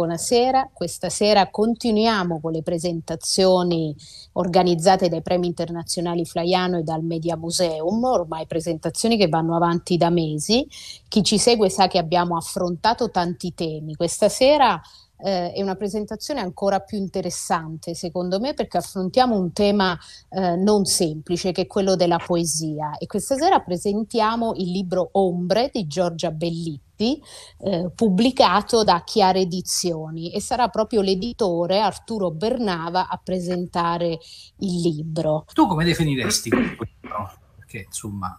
Buonasera, questa sera continuiamo con le presentazioni organizzate dai Premi Internazionali Flaiano e dal Media Museum, ormai presentazioni che vanno avanti da mesi. Chi ci segue sa che abbiamo affrontato tanti temi. Questa sera è una presentazione ancora più interessante, secondo me, perché affrontiamo un tema non semplice, che è quello della poesia. E questa sera presentiamo il libro Ombre di Giorgia Bellitti, pubblicato da Chiare Edizioni, e sarà proprio l'editore Arturo Bernava a presentare il libro. Tu come definiresti questo libro? Perché insomma,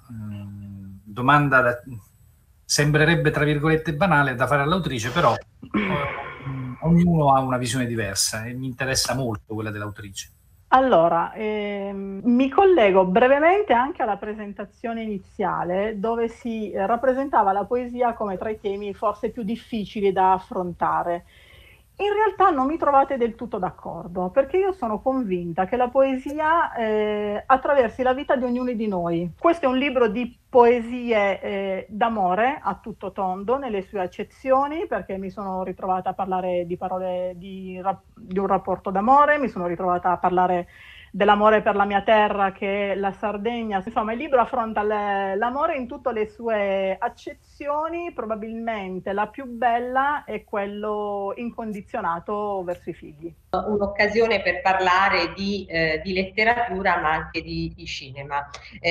sembrerebbe tra virgolette banale da fare all'autrice, però ognuno ha una visione diversa e mi interessa molto quella dell'autrice. Allora, mi collego brevemente anche alla presentazione iniziale, dove si rappresentava la poesia come tra i temi forse più difficili da affrontare. In realtà non mi trovate del tutto d'accordo, perché io sono convinta che la poesia attraversi la vita di ognuno di noi. Questo è un libro di poesie d'amore a tutto tondo, nelle sue accezioni, perché mi sono ritrovata a parlare di parole di un rapporto d'amore, mi sono ritrovata a parlare dell'amore per la mia terra, che è la Sardegna. Insomma, il libro affronta l'amore in tutte le sue accezioni. Probabilmente la più bella è quello incondizionato verso i figli. Un'occasione per parlare di letteratura, ma anche di cinema.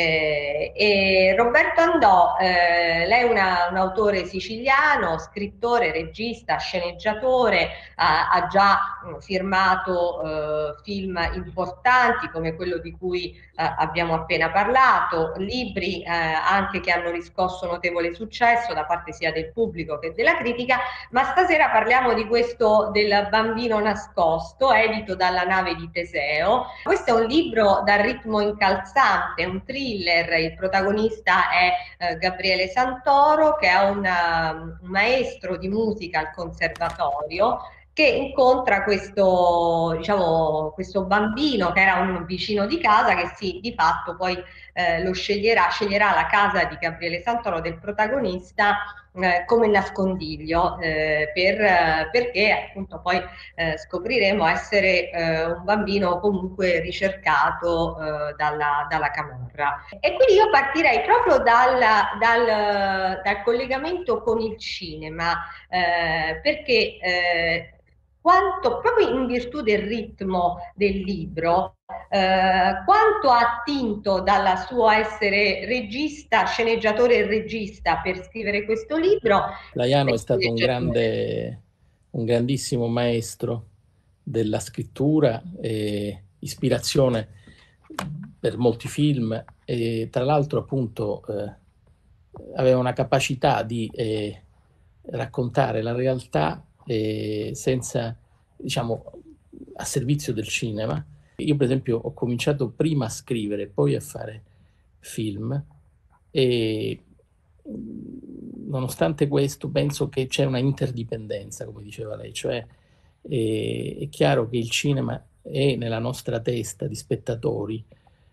E Roberto Andò, lei è un autore siciliano, scrittore, regista, sceneggiatore, ha già firmato film importanti come quello di cui abbiamo appena parlato, libri anche che hanno riscosso notevole successo da parte sia del pubblico che della critica, ma stasera parliamo di questo del bambino nascosto, edito dalla Nave di Teseo. Questo è un libro dal ritmo incalzante, un thriller. Il protagonista è Gabriele Santoro, che è un maestro di musica al conservatorio, che incontra questo bambino che era un vicino di casa, che di fatto poi sceglierà la casa di Gabriele Santoro, del protagonista, come nascondiglio, perché appunto poi scopriremo essere un bambino comunque ricercato dalla camorra. E quindi io partirei proprio dal collegamento con il cinema, perché proprio in virtù del ritmo del libro, quanto ha attinto dalla sua essere regista, sceneggiatore e regista per scrivere questo libro. Flaiano è stato un grandissimo maestro della scrittura e ispirazione per molti film, e tra l'altro appunto aveva una capacità di raccontare la realtà senza, diciamo, a servizio del cinema. Io per esempio ho cominciato prima a scrivere, poi a fare film, e nonostante questo penso che c'è una interdipendenza, come diceva lei, cioè è chiaro che il cinema è nella nostra testa di spettatori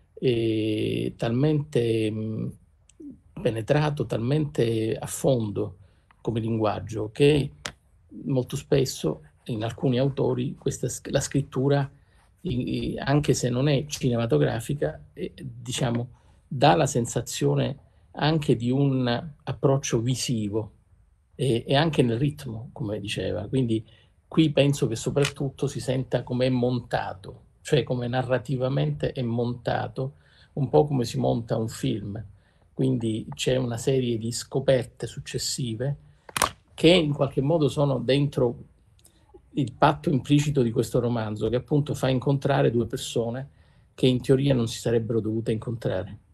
talmente penetrato, talmente a fondo come linguaggio, che molto spesso in alcuni autori la scrittura, anche se non è cinematografica, diciamo, dà la sensazione anche di un approccio visivo e anche nel ritmo, come diceva. Quindi qui penso che soprattutto si senta come è montato, cioè come narrativamente è montato, un po' come si monta un film. Quindi c'è una serie di scoperte successive che in qualche modo sono dentro il patto implicito di questo romanzo, che appunto fa incontrare due persone che in teoria non si sarebbero dovute incontrare.